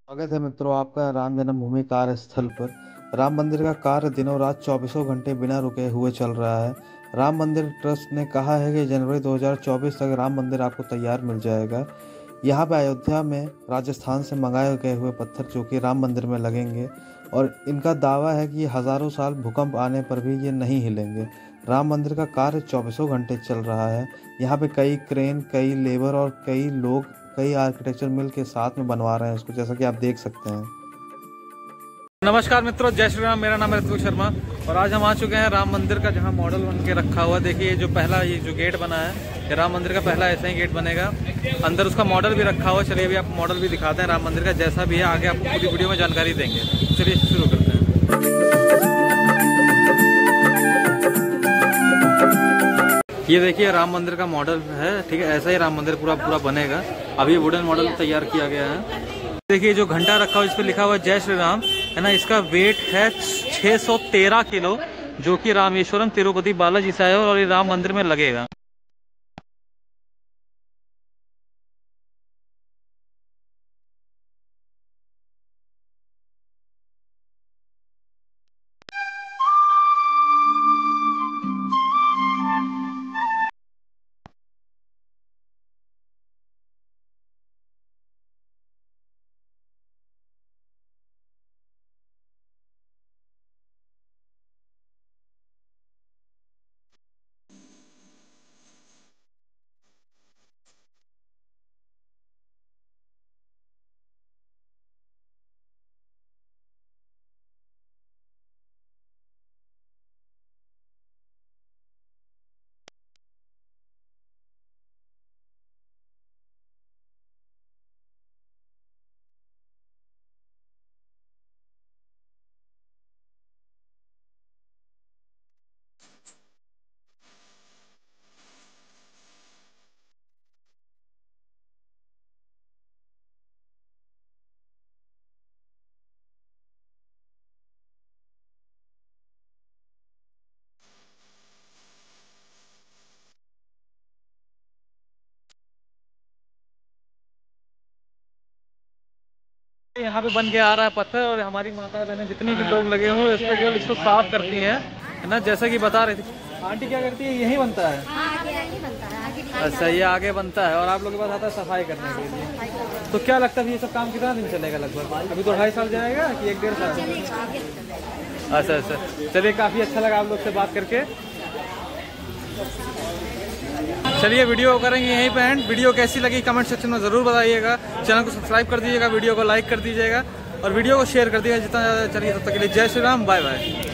स्वागत है मित्रों आपका राम जन्मभूमि कार्यस्थल पर। राम मंदिर का कार्य दिनों रात चौबीसों घंटे बिना रुके हुए चल रहा है। राम मंदिर ट्रस्ट ने कहा है कि जनवरी 2024 तक राम मंदिर आपको तैयार मिल जाएगा। यहाँ पे अयोध्या में राजस्थान से मंगाए गए हुए पत्थर जो कि राम मंदिर में लगेंगे और इनका दावा है कि हज़ारों साल भूकंप आने पर भी ये नहीं हिलेंगे। राम मंदिर का कार्य चौबीसों घंटे चल रहा है। यहाँ पे कई क्रेन, कई लेबर और कई लोग, कई आर्किटेक्चर मिल के साथ में बनवा रहे हैं इसको, जैसा कि आप देख सकते हैं। नमस्कार मित्रों, जय श्री राम। मेरा नाम है ऋत्विक शर्मा और आज हम आ चुके हैं राम मंदिर का, जहां मॉडल बन के रखा हुआ। देखिए जो पहला ये जो गेट बना है, ये राम मंदिर का पहला ऐसा ही गेट बनेगा। अंदर उसका मॉडल भी रखा हुआ है। चलिए अभी आपको मॉडल भी दिखाते हैं राम मंदिर का, जैसा भी है आगे आपको पूरी वीडियो में जानकारी देंगे। चलिए शुरू करते हैं। ये देखिए राम मंदिर का मॉडल है, ठीक है। ऐसा ही राम मंदिर पूरा बनेगा। अभी वुडन मॉडल तैयार किया गया है। देखिए जो घंटा रखा हुआ है, इस पर लिखा हुआ है जय श्री राम, है ना। इसका वेट है 613 किलो, जो कि रामेश्वरम तिरुपति बालाजी से है और ये राम मंदिर में लगेगा। यहाँ पे बन के आ रहा है पत्थर और हमारी माता बहने जितने भी लोग लगे हो इस पे केवल इसको साफ करती हैं, है ना। जैसा कि बता रहे थे आंटी, क्या करती है, यही बनता है। अच्छा, ये आगे बनता है और आप लोग के पास आता है सफाई करने के लिए। तो क्या लगता है ये सब काम कितना दिन चलेगा लगभग? अभी तो 2.5 साल जाएगा कि 1-1.5 साल? अच्छा, चलिए काफी अच्छा लगा आप लोग से बात करके। चलिए वीडियो करेंगे यहीं पे एंड। वीडियो कैसी लगी कमेंट सेक्शन में जरूर बताइएगा। चैनल को सब्सक्राइब कर दीजिएगा, वीडियो को लाइक कर दीजिएगा और वीडियो को शेयर कर दीजिएगा जितना ज़्यादा। चलिए तब तक के लिए जय श्री राम, बाय बाय।